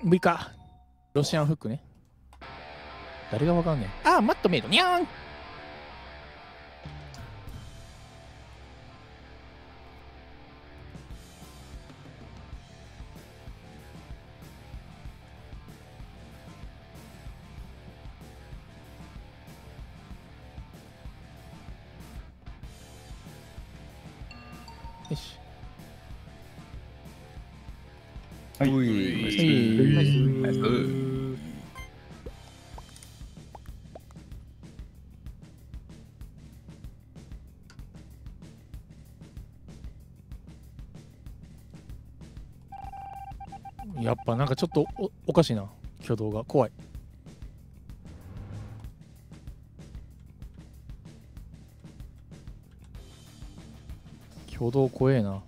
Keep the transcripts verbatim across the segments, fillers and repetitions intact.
無理か。ロシアンフックね。誰がわかんねえ。ああ、マットメイド。にゃーん。よし。 はい。 うはいい。 ナイスナイス。 やっぱなんかちょっと お, おかしいな。挙動が怖い。挙動怖えな。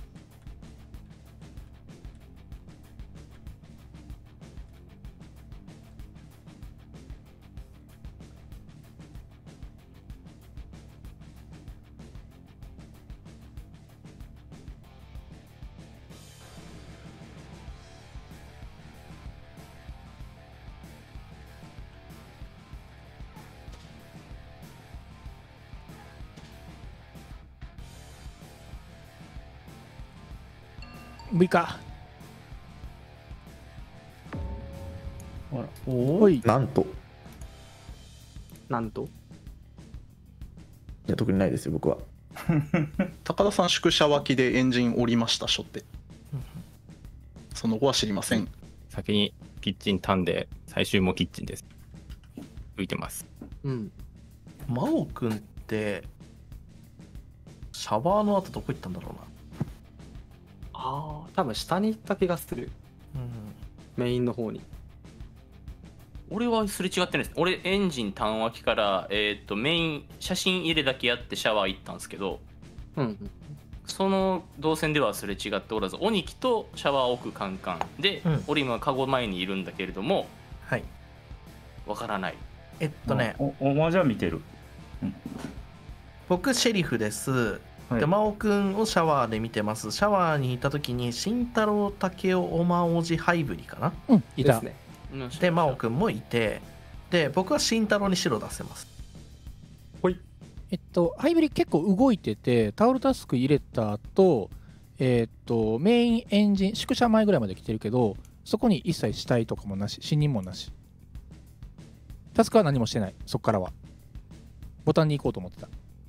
無理か。 あらおお。 ほい。 なんと。 なんと。 いや、特にないですよ、僕は。 高田さん宿舎脇でエンジン降りましたしょって。その後は知りません。 先にキッチンタンで、最終もキッチンです。浮いてます。 うん。 真央くんってシャワーの後どこ行ったんだろうな。 ああ、多分下に行った気がする。 うん、 メインの方に。 俺はすれ違ってないです。俺エンジン単脇からえっとメイン写真入れだけやってシャワー行ったんですけど、 うんうん。 その動線ではすれ違っておらず、鬼木とシャワー奥カンカンで、 うん俺今カゴ前にいるんだけれども、 はい。 わからない。 えっとね、 おお前じゃあ見てる。 僕シェリフです。 はいで真央くんをシャワーで見てます。シャワーにいた時に慎太郎武雄おまおじハイブリかな。 うん、いた。 ですね。 うんで真央くんもいて、で僕は慎太郎に白出せます。 えっと、ハイブリ結構動いてて、タオルタスク入れた後、えっと、メインエンジン、宿舎前ぐらいまで来てるけど、そこに一切死体とかもなし、死人もなし。タスクは何もしてない、そっからは。ボタンに行こうと思ってた。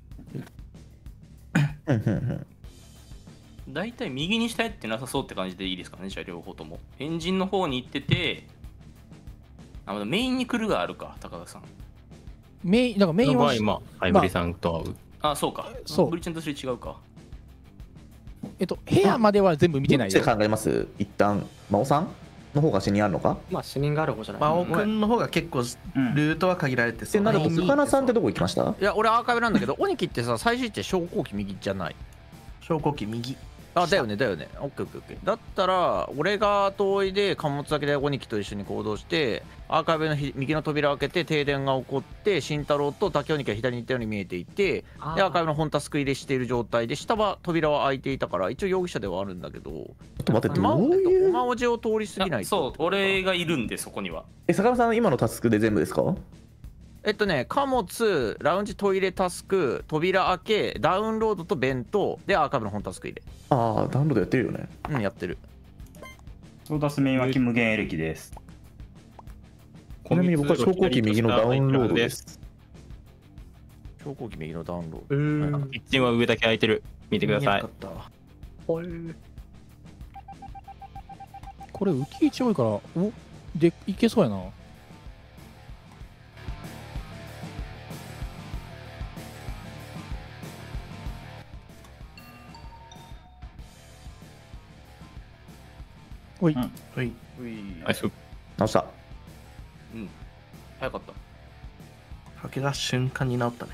うんうんうん大体右に下やってなさそうって感じでいいですかね。じゃあ両方ともエンジンの方に行ってて、あ、まだメインに来るがあるか。高田さんメイン、だからメインは、 今ハイブリさんと会う、あ、そうか。 そうブリちゃんとそれ違うか。 えっと、部屋までは全部見てないよ。 どっちで考えます？一旦、真央さんの方が死にあるのか？ まあ死人がある方じゃない。 真央くんの方が結構うんルートは限られてってそう。 なると、 メインに高菜さんってどこ行きました？ いや俺アーカイブなんだけど、鬼木ってさ最終値昇降機右じゃない？ 昇降機右。 あだよねだよね。オッケーオッケーオッケー。だったら俺が遠いで貨物だけで鬼木と一緒に行動して、アーカイブのひ右の扉を開けて停電が起こって、慎太郎と竹鬼木が左に行ったように見えていて、 あでアーカイブの本タスク入れしている状態で、下は扉は開いていたから一応容疑者ではあるんだけど、 ちょっと待って、 まどういう。 おまおじを通り過ぎないと。 あそう、俺がいるんでそこには。 え、坂田さん、今のタスクで全部ですか？ えっとね、貨物、ラウンジトイレタスク、扉開け、ダウンロードと弁当でアーカイブの本タスク入れ。 ああ、ダウンロードやってるよね。 うん、やってる。 ソーダスメインは無限エレキです。 ちなみに僕は昇降機右のダウンロードです。 昇降機右のダウンローえード。 キッチンは上だけ空いてる。見てください。 見えなかったわ。 ほい。 これ、浮き位置多いから、おで、いけそうやな。ほい。 うんはい。 ナイス。 直した。 うん。早かった。 吐き出す瞬間に治ったね。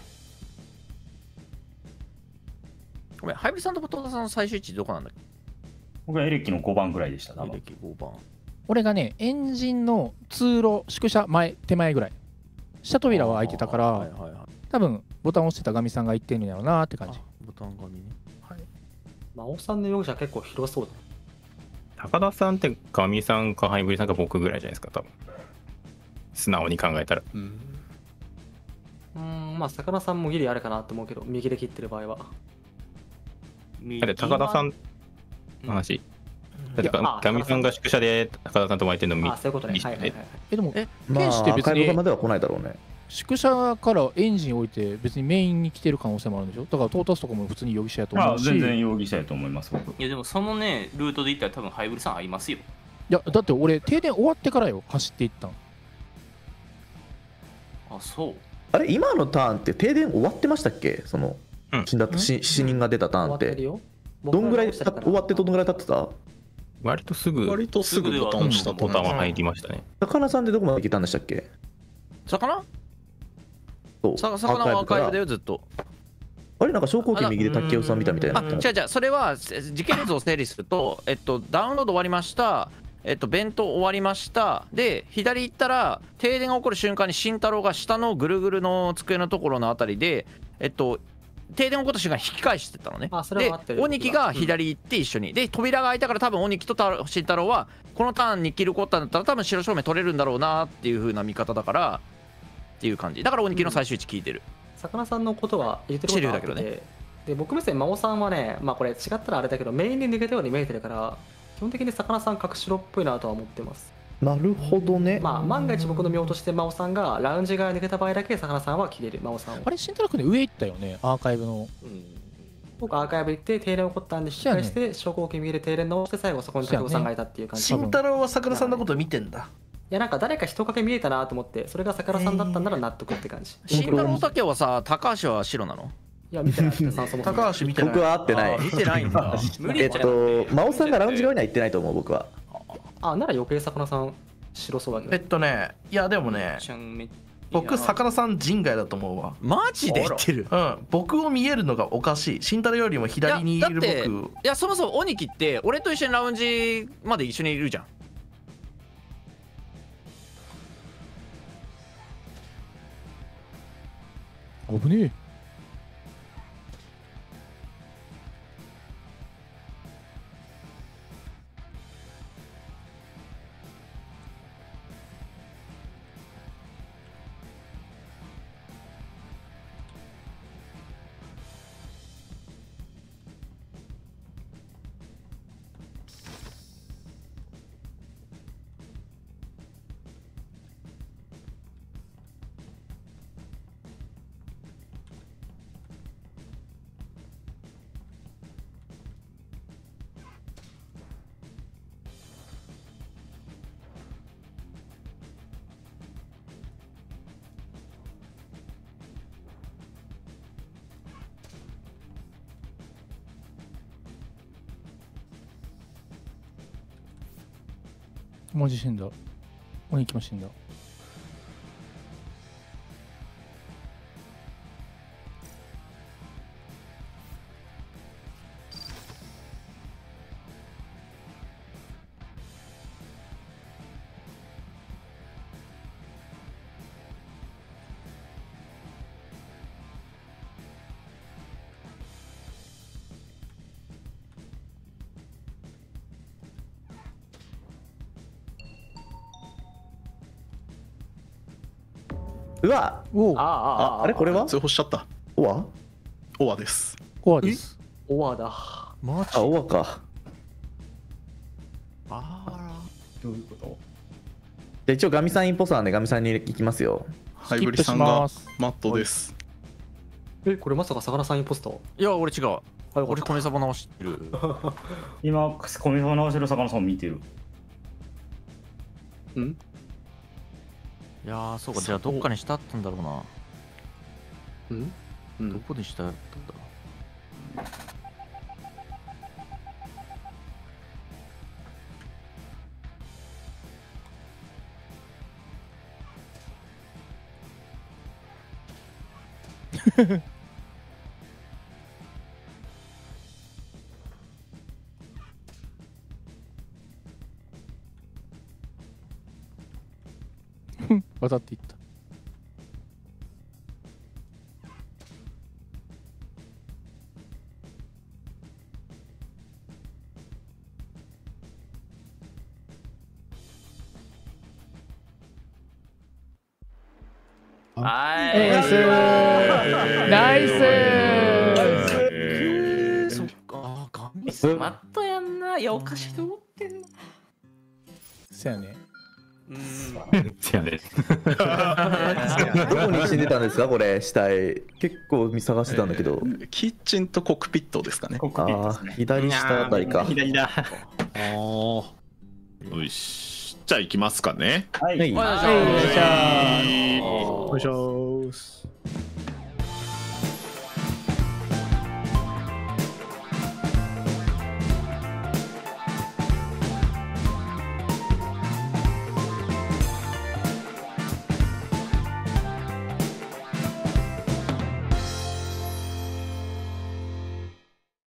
ごめん、ハイブリさんとボさんの最終値どこなんだっ僕はエレキのごばんぐらいでした。多け？ 分歴ごばん。 俺がね、エンジンの通路、宿舎前、手前ぐらい。下扉は開いてたから、 はいはいはい。 多分ボタン押してたガミさんが言ってるんやろうなって感じ。 ボタン紙ね。 真央さんの容疑者結構広そうだ。 高田さんってガミさんかハイブリさんか僕ぐらいじゃないですか、多分。素直に考えたら。 うんうーん、まあ、魚さんもギリあるかなと思うけど、右で切ってる場合は。 だって高田さんの話。だってあガミさんが宿舎で高田さんとも相手のみあ、そういうことね。はいはいはい。 えでもえまあ、 剣士って別アーカイブ化にまでは来ないだろうね。 宿舎からエンジン置いて別にメインに来てる可能性もあるんでしょ。だからトータスとかも普通に容疑者やと思うし。 あ全然容疑者やと思います僕。 いやでもそのねルートで行ったら多分ハイブリさん合いますよ。 いやだって俺停電終わってからよ走っていったん。 あそうあれ、今のターンって停電終わってましたっけ？その、 うん死んだし死人が出たターンっ。 終わっててるよ。 どんぐらいた終わってどんぐらい経ってた？ 割とすぐ割とすぐボタン押したと思う。 ボタンは入りましたね。 魚さんでどこまで行けたんでしたっけ？ 魚そうさ魚はアーカイブだよずっと。 あれ、なんか昇降機右で竹雄さん見たみたいなあ、違う違う、それはせ時系列を整理すると、えっと、ダウンロード終わりました、えっと、弁当終わりました、で、左行ったら、停電が起こる瞬間に慎太郎が下のぐるぐるの机のところのあたりで、えっと、停電起こった瞬間に引き返してたのね。 あそれは合ってで、 る鬼木が左行って一緒に。で、扉が開いたから多分鬼木と太郎慎太郎は、このターンにキルコったんだったら多分白照明取れるんだろうなっていう風な見方だから、っていう感じ。だから鬼木の最終値聞いてる。 魚さんのことは言ってることは合ってて、 知るだけどで僕目線真央さんはね、まあこれ違ったらあれだけどメインで抜けたように見えてるから基本的に魚さん隠しろっぽいなとは思ってます。 なるほどね。 まあ万が一僕の見落として真央さんがラウンジ側に抜けた場合だけ魚さんは切れる真央さんを。 あれ慎太郎君で上行ったよねアーカイブの。 僕アーカイブ行って停電起こったんで引き返して昇降機右で停電直して最後そこに竹雄さんがいたっていう感じ。 慎太郎は桜さんのこと見てんだ。 いやなんか誰か人影見えたなと思ってそれが魚さんだったんなら納得って感じ。 慎太郎だけはさ、高橋は白なの？ いや見てないってさそもそも高橋見てない。 僕は会ってない。 見てないんだ。 えっと、真央さんがラウンジ側には行ってないと思う、僕は。 あなら余計魚さん白そうだけど。 えっとね、いやでもね、 ちゃんめ僕魚さん人外だと思うわ。 マジで言ってる？ うん、僕を見えるのがおかしい。慎太郎よりも左にいるいやだって僕。 いやそもそも鬼木って俺と一緒にラウンジまで一緒にいるじゃん。 危ねえ。文字死んだ。鬼木も死んだ。 うわおお。 あああああ、あれこれは通報しちゃった。 オアオアです。 コアです。 オアだ。 マジあ、オアか。 あどういうこと？ で、一応ガミさんインポスターなんでガミさんに行きますよ。 ハイブリさんスキップしまがすマットです。 えこれまさか魚さんインポスター？ いや俺違う。 はい俺米サバ直してる。 今コミを直してる魚さんを見てる。 うんいやーそうか、じゃあどっかにしてあったんだろうな。 うんうんどこでしてあったんだろ渡っていった。 はいナイスーナイスーそっか、ガンビスマットやんな。いや、おかしいと思ってんの。 そやね。 うん。 せやね。 どこに死んでたんですかこれ死体。結構見探してたんだけど。 キッチンとコックピットですかね。 ああ、左下あたりか。 左だ。 ああ。よし。じゃあ行きますかね。 はい。 はい。 よいしょー。 よいしょ。